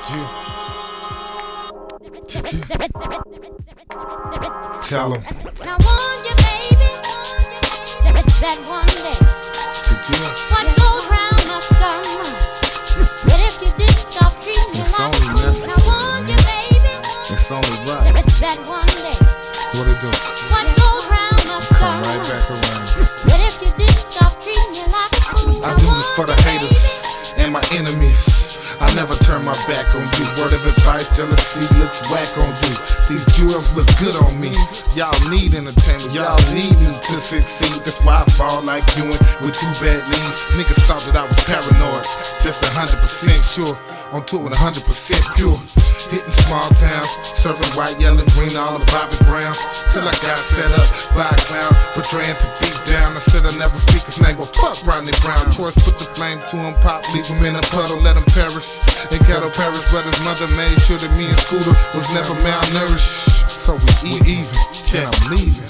Tell him. Now warn you, baby, that one day what goes round must come round. But if you didn't stop treating me like a fool, now warn you, baby, it's only right. that one day What it do? what goes round must come Right round. back around. But if you didn't stop treating me like a fool, I do this for the haters and my enemies. I never turn my back on you. Word of advice, jealousy looks whack on you. These jewels look good on me. Y'all need entertainment, y'all need me to succeed. That's why I fall like you and with 2 bad knees. Niggas thought that I was paranoid, just 100% sure. On tour with 100% pure. Hitting small towns, serving white, yellow, green, all the Bobby Browns. Till I got set up by a clown, portraying to beat down. I said I never speak his name, but fuck Rodney Brown. Choice put the flame to him, pop, leave him in a puddle, let him perish. In ghetto Paris, but his mother made sure that me and Scooter was never malnourished. So we even, yeah, I'm leaving.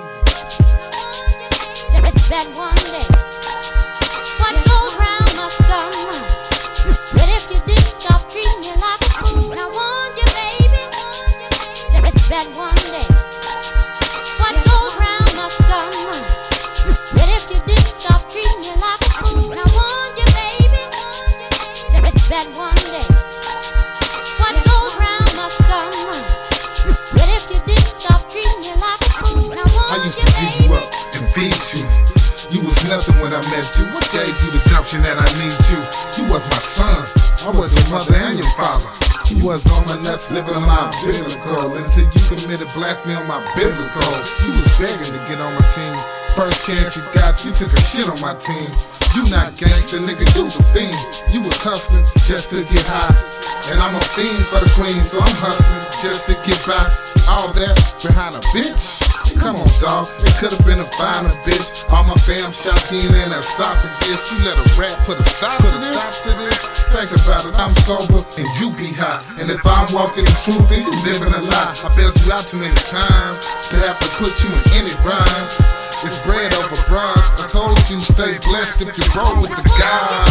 that one day what goes round must come round. But if you didn't stop treating me like a fool, now warn you, baby, that one day what goes round must come round. But if you didn't stop treating me like a fool, now warn you, baby, that one day what goes round must come round. But if you didn't stop treating me like a fool, now warn I used you, to give you baby. up and feed you. You was nothing when I met you. What gave you the gumption that I need you? You was my son. I was your mother and your father. You was on my nuts, living on my biblical. Until you committed blasphemy on my biblical. You was begging to get on my team. First chance you got, you took a shit on my team. You not gangster, nigga, you the fiend. You was hustling just to get high. And I'm a fiend for the queen, so I'm hustling just to get by. All that behind a bitch? Come on, dawg, it could've been a finer bitch. All my fam shot in an esophagus. You let a rap put a stop to this? Think about it, I'm sober and you be high. And if I'm walking the truth, then you living a lie. I bailed you out too many times to have to put you in any rhymes. It's bread over bronze. I told you stay blessed if you roll with the God.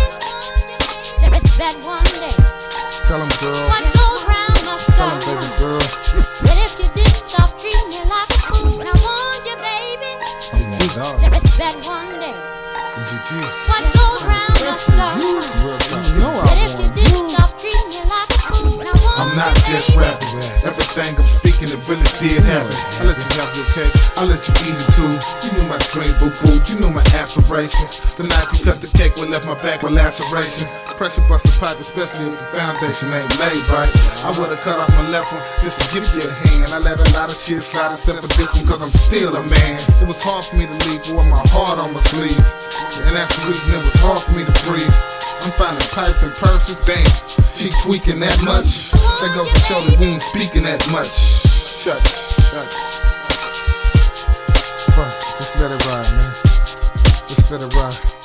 That one day Tell him, girl. what goes round must Tell him, come baby round. girl. But if you didn't stop treating me like a fool, now warn you, baby, that one day what goes round must come round. But if you didn't stop treating me like a fool, now warn I'm you, not just baby. rapping. Everything I'm speaking, it really did happen. I let you have your cake, I let you eat it too. You knew my dreams, boo-boo, you knew my aspirations. The night you cut the cake, what left my back with lacerations. Pressure bust the pipe, especially if the foundation ain't laid right. I would've cut off my left one just to give you a hand. I let a lot of shit slide except for this one, cause I'm still a man. It was hard for me to leave with my heart on my sleeve. And that's the reason it was hard for me to breathe. I'm finding pipes and purses, damn, she tweaking that much. That goes to show that we ain't speaking that much. Shucks. Fuck, just let it ride, man. Just let it ride.